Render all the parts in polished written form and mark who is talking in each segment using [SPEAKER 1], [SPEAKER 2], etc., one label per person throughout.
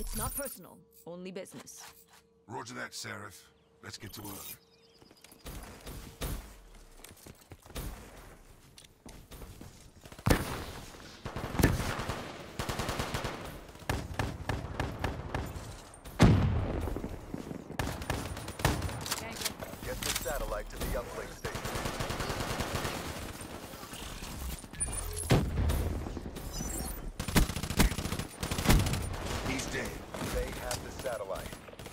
[SPEAKER 1] It's not personal, only business.
[SPEAKER 2] Roger that, Seraph. Let's get to work.
[SPEAKER 3] Get the satellite to the uplink station.
[SPEAKER 2] He's dead.
[SPEAKER 3] They have the satellite.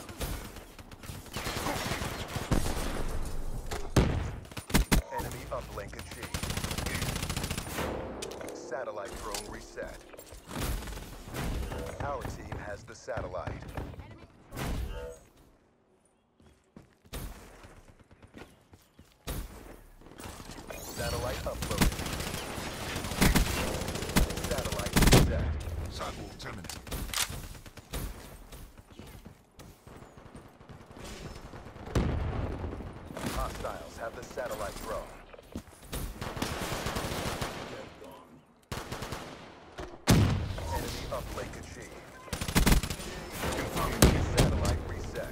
[SPEAKER 3] Enemy uplink achieved. Satellite drone reset. Our team has the satellite. Satellite uploaded. Satellite reset.
[SPEAKER 2] Sidewalk terminated.
[SPEAKER 3] Hostiles have the satellite drone. Enemy uplink achieved.
[SPEAKER 2] Confirming.
[SPEAKER 3] Satellite reset.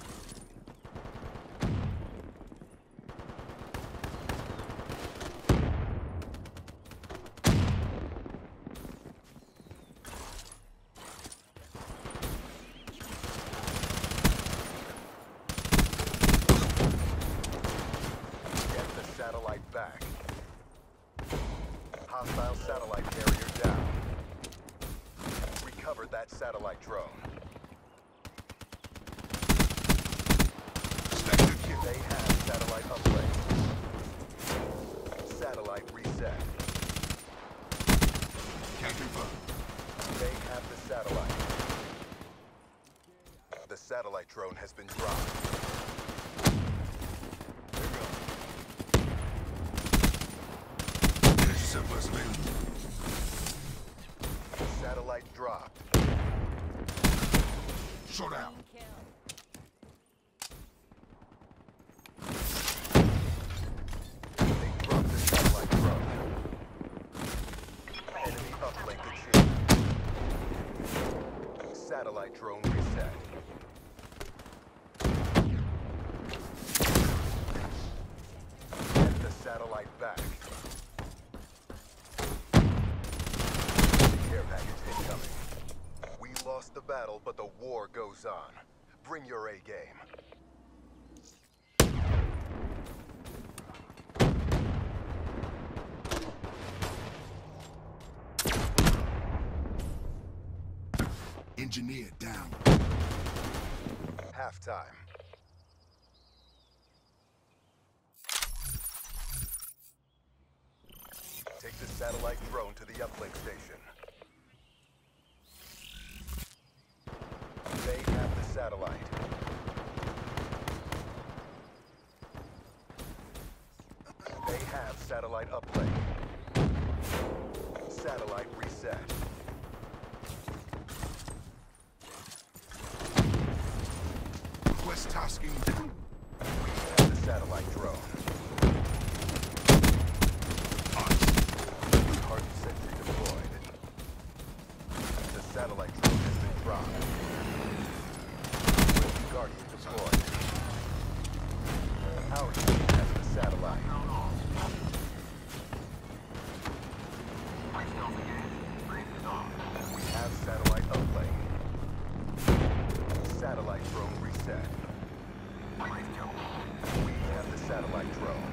[SPEAKER 3] Get the satellite back. Hostile satellite carrier down. Recover that satellite drone.
[SPEAKER 2] Spectre kill.
[SPEAKER 3] They have satellite uplink. Satellite reset.
[SPEAKER 2] Can confirm.
[SPEAKER 3] They have the satellite. The satellite drone has been dropped.
[SPEAKER 2] Finish surplus available.
[SPEAKER 3] Satellite dropped.
[SPEAKER 2] Shot out.
[SPEAKER 3] They dropped the satellite drone. Enemy uplink achieved. Satellite drone reset. Get the satellite back. Care package incoming. We lost the battle, but the war goes on. Bring your A game.
[SPEAKER 2] Engineer down.
[SPEAKER 3] Halftime. Take the satellite drone to the uplink station. They have the satellite. They have satellite uplink. Satellite reset.
[SPEAKER 2] Quest tasking.
[SPEAKER 3] We have the satellite drone. Hardened sentry deployed. The satellite drone has been dropped. Guardian deployed. Our team has the satellite. We have satellite uplink. Satellite drone reset. We have the satellite drone.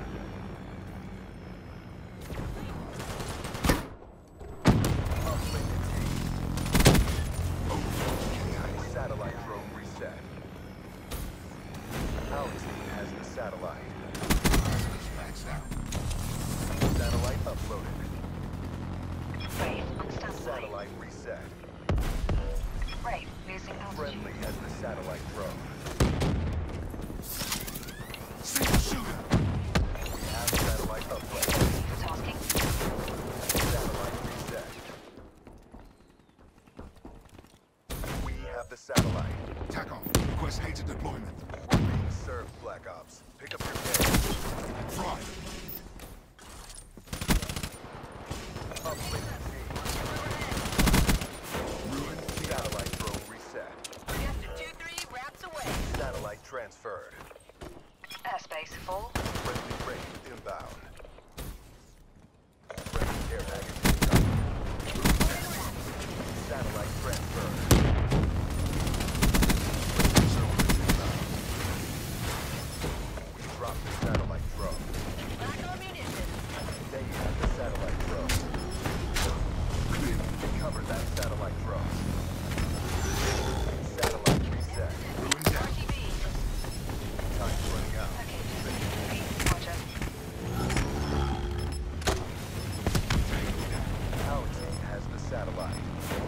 [SPEAKER 3] Uplink achieved. Satellite drone reset. Our team has the satellite.
[SPEAKER 2] Maxed out.
[SPEAKER 3] Satellite uploaded.
[SPEAKER 4] Brave, on standby.
[SPEAKER 3] Satellite reset.
[SPEAKER 4] Brave, losing altitude.
[SPEAKER 3] Friendly has the satellite drone.
[SPEAKER 2] Single shooter.
[SPEAKER 3] We have satellite uplink.
[SPEAKER 4] Tasking.
[SPEAKER 3] Satellite reset. We have the satellite.
[SPEAKER 2] Tack on. Quest hated deployment.
[SPEAKER 3] We're being served, Black Ops. Pick up your game.
[SPEAKER 2] Fry.
[SPEAKER 3] Uplink achieved.
[SPEAKER 2] Ruin.
[SPEAKER 3] Satellite drone reset. transferred.
[SPEAKER 4] Airspace full.
[SPEAKER 3] Friendly raid inbound. Friendly care package incoming. Satellite transferred. Friendly zone inbound. We dropped the satellite drone. They have the satellite drone. Recover that satellite drone. Satellite reset.
[SPEAKER 2] Ruined down.
[SPEAKER 3] Time's running out.
[SPEAKER 4] Okay, Roger.
[SPEAKER 3] Our team has the satellite.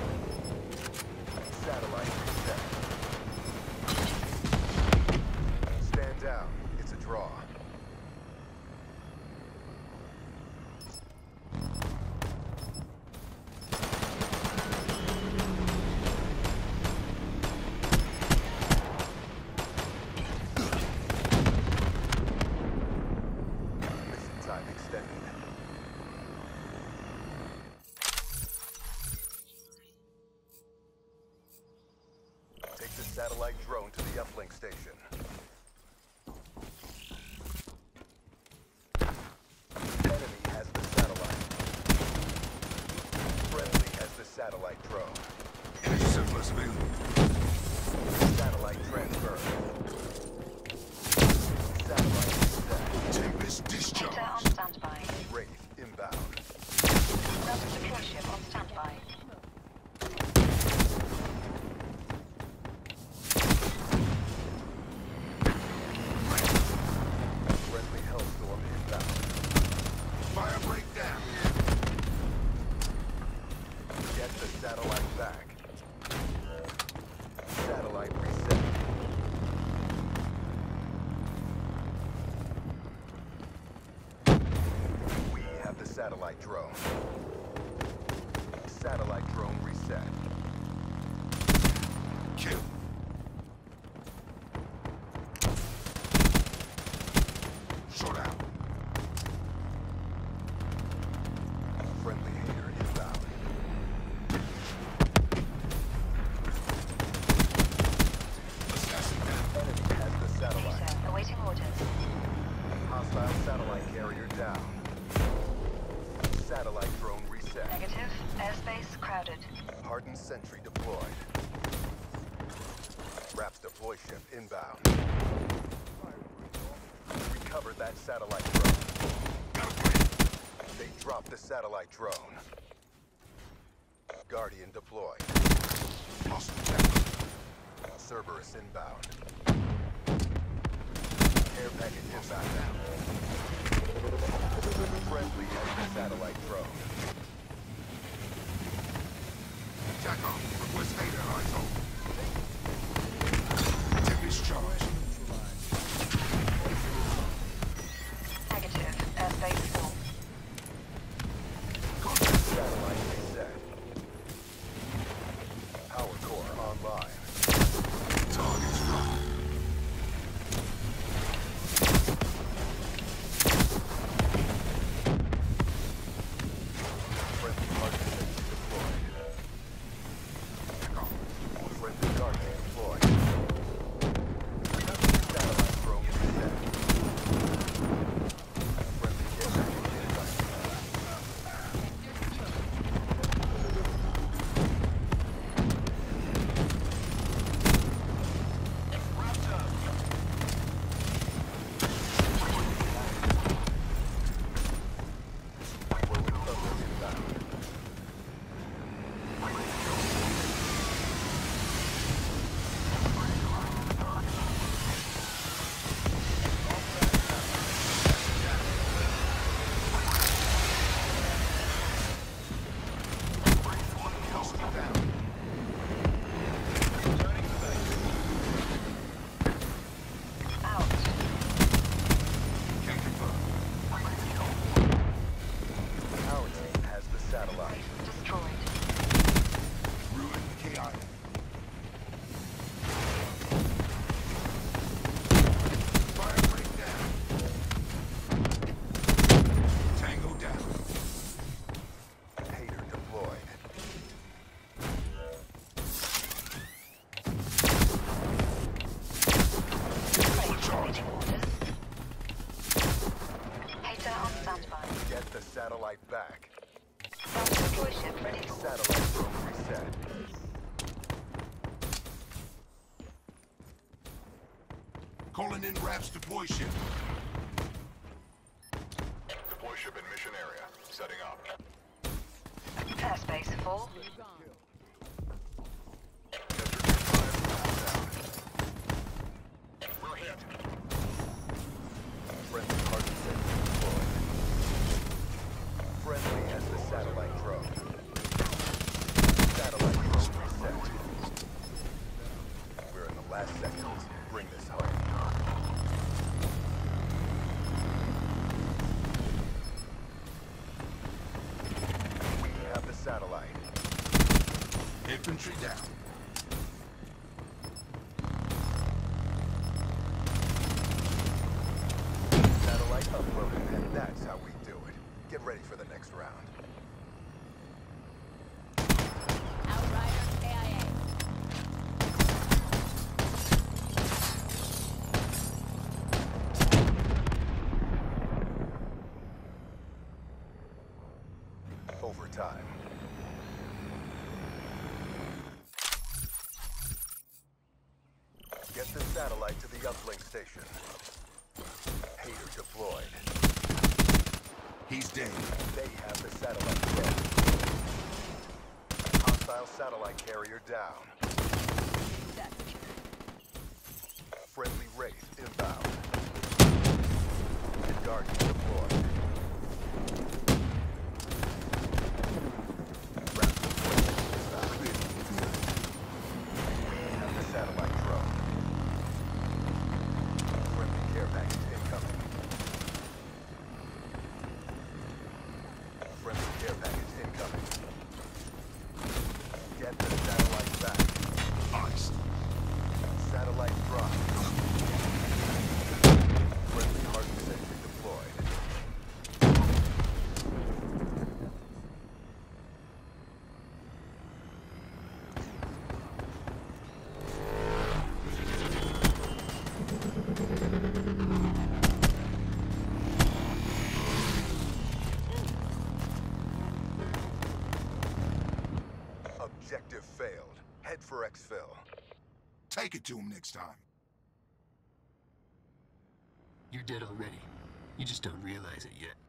[SPEAKER 3] Satellite reset. Stand down. It's a draw. Mission time extended. Take the satellite drone to the uplink station. Enemy has the satellite. Friendly has the satellite drone.
[SPEAKER 2] Energy surplus available.
[SPEAKER 3] Satellite transfer. Satellite reset.
[SPEAKER 2] Tempest
[SPEAKER 4] Peter on
[SPEAKER 2] discharged.
[SPEAKER 4] standby.
[SPEAKER 3] Wraith inbound.
[SPEAKER 4] Delta secure ship on standby.
[SPEAKER 3] Friendly Hellstorm inbound.
[SPEAKER 2] Fire breakdown.
[SPEAKER 3] Get the satellite back. Satellite reset. We have the satellite drone. Satellite drone reset.
[SPEAKER 2] Kill. Short out.
[SPEAKER 3] Friendly hater inbound.
[SPEAKER 2] Assassin down.
[SPEAKER 3] Enemy has the satellite.
[SPEAKER 4] Peter, awaiting orders.
[SPEAKER 3] Hostile satellite carrier down. Satellite drone reset.
[SPEAKER 4] Negative. Airspace crowded.
[SPEAKER 3] Hardened sentry deployed. Raps deploy ship inbound. Recover that satellite drone.
[SPEAKER 2] Got a plan.
[SPEAKER 3] They dropped the satellite drone. Guardian deployed.
[SPEAKER 2] Lost the temper.
[SPEAKER 3] Cerberus inbound. Care package inbound. Friendly has the satellite drone.
[SPEAKER 2] TACOM. Request Vader. Eyes open. Tempest charged.
[SPEAKER 4] Negative. Airspace full.
[SPEAKER 2] Contact.
[SPEAKER 3] Satellite reset. Power core online.
[SPEAKER 2] Target's locked.
[SPEAKER 3] Friendly hardened sentry deployed.
[SPEAKER 2] TACOM.
[SPEAKER 3] Friendly guardian deployed. Satellite drone reset. Friendly care package inbound. back.
[SPEAKER 4] Bounty deploy ship ready for launch.
[SPEAKER 3] Satellite drone reset.
[SPEAKER 2] Calling in Raps deploy ship.
[SPEAKER 5] Deploy ship in mission area. Setting up.
[SPEAKER 4] Airspace full.
[SPEAKER 5] We're hit.
[SPEAKER 3] Friendly target sensor deployed. Friendly has the satellite drone. Satellite drone reset. We're in the last seconds. Bring this home. We have the satellite.
[SPEAKER 2] Infantry down.
[SPEAKER 3] Satellite uploaded, and that's how we do it. Get ready for the next round.
[SPEAKER 1] Outriders AIA.
[SPEAKER 3] Overtime. Get the satellite to the uplink station. Hater deployed.
[SPEAKER 2] He's dead.
[SPEAKER 3] They have the satellite drone. Hostile satellite carrier down. Friendly Wraith inbound. Guardian deployed. Raps deployed inbound. We have the satellite drone. Friendly care package incoming. Friendly care package incoming. Get the satellite back.
[SPEAKER 2] Iced.
[SPEAKER 3] Satellite dropped. Friendly hardened sentry deployed. Objective failed. Head for exfil.
[SPEAKER 2] Take it to him next time.
[SPEAKER 6] You're dead already. You just don't realize it yet.